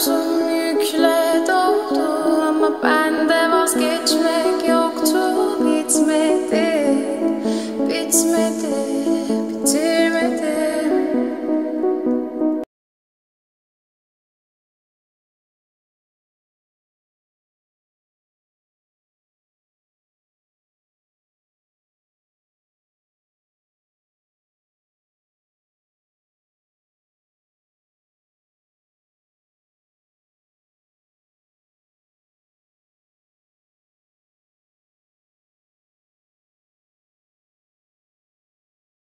Omzum yükle doldu ama bende vazgeçmek yoktu. Bitmedi, bitmedi.